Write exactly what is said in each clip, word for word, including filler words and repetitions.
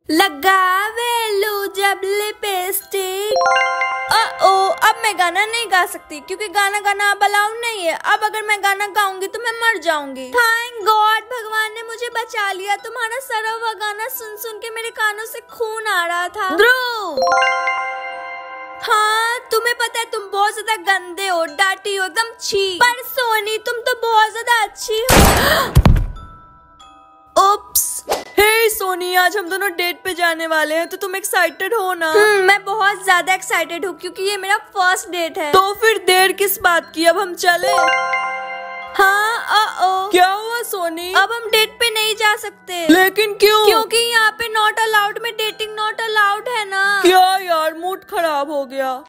लगावे लू जब लिपस्टिक। ओ अब मैं गाना नहीं गा सकती क्योंकि गाना गाना अब अलाउ नहीं है। अब अगर मैं गाना गाऊंगी तो मैं मर जाऊंगी। थैंक गॉड भगवान ने मुझे बचा लिया। तुम्हारा सरा हुआ गाना सुन सुन के मेरे कानों से खून आ रहा था। ध्रुव, हाँ तुम्हें पता है तुम बहुत ज्यादा गंदे हो, डाटी हो, एकदम छी। पर सोनी तुम तो बहुत ज्यादा अच्छी हो। ओप्स। हे सोनी, आज हम दोनों डेट पे जाने वाले हैं तो तुम एक्साइटेड हो ना? हम्म, मैं बहुत ज्यादा एक्साइटेड हूँ क्योंकि ये मेरा फर्स्ट डेट है। तो फिर देर किस बात की, अब हम चले। हाँ आ ओ क्या हुआ सोनी? अब हम डेट पे नहीं जा सकते। लेकिन क्यों? क्योंकि यहाँ पे नॉट अलाउड में डेटिंग नॉट अलाउड है ना। क्या यार, मूड खराब हो गया।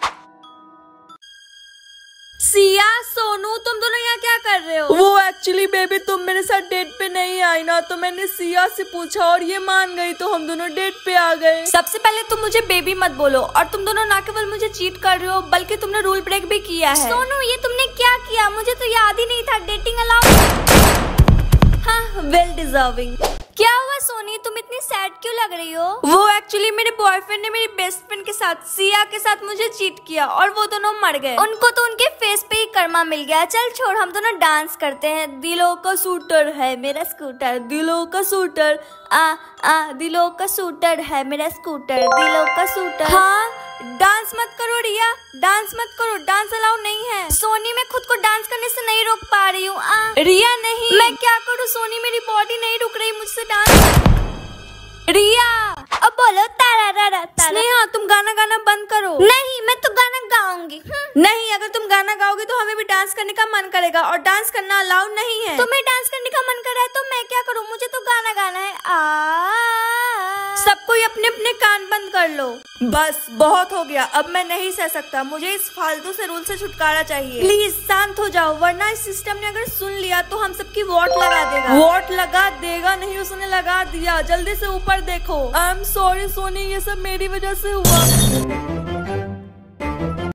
सिया, सोनू, तुम दोनों यहाँ क्या कर रहे हो? वो एक्चुअली बेबी तुम मेरे साथ डेट पे नहीं आई ना, तो मैंने सिया से पूछा और ये मान गई तो हम दोनों डेट पे आ गए। सबसे पहले तुम मुझे बेबी मत बोलो, और तुम दोनों ना केवल मुझे चीट कर रहे हो बल्कि तुमने रूल ब्रेक भी किया है। सोनू, ये तुमने क्या किया? मुझे तो याद ही नहीं था डेटिंग अलाउड। हाँ, वेल डिजर्विंग। क्या हुआ सोनी, तुम इतनी सैड क्यों लग रही हो? वो एक्चुअली मेरे बॉयफ्रेंड ने मेरी बेस्ट फ्रेंड के साथ, सिया के साथ मुझे चीट किया और वो दोनों मर गए। उनको तो उनके फेस पे ही कर्मा मिल गया। चल छोड़, हम दोनों डांस करते हैं। दिलों का शूटर है मेरा स्कूटर, दिलों का शूटर, आ आ दिलों का शूटर है मेरा स्कूटर, दिलों का शूटर। हाँ, डांस मत करो रिया, डांस मत करो, डांस अलाउ नहीं है। सोनी, मैं खुद को डांस करने से नहीं रोक पा रही हूँ। रिया नहीं, मैं क्या करूँ सोनी, मेरी बॉडी नहीं रुक रही मुझसे डांस। रिया, अब बोलो तारा रा रा तारा। स्नेहा, तुम गाना गाना बंद करो। नहीं, मैं तो गाना गाऊंगी। नहीं, अगर तुम गाना गाओगे तो हमें भी डांस करने का मन करेगा और डांस करना अलाउ नहीं है। तुम्हें डांस करने का मन कर रहा है तो मैं क्या करूँ? मुझे तो गाना गाना है। आ सब कोई अपने अपने कान बंद कर लो। बस बहुत हो गया, अब मैं नहीं सह सकता। मुझे इस फालतू से रूल से छुटकारा चाहिए। प्लीज शांत हो जाओ, वरना इस सिस्टम ने अगर सुन लिया तो हम सबकी वोट लगा देगा। वोट लगा देगा नहीं, उसने लगा दिया। जल्दी से ऊपर देखो। आई एम सॉरी सोनी, ये सब मेरी वजह से हुआ।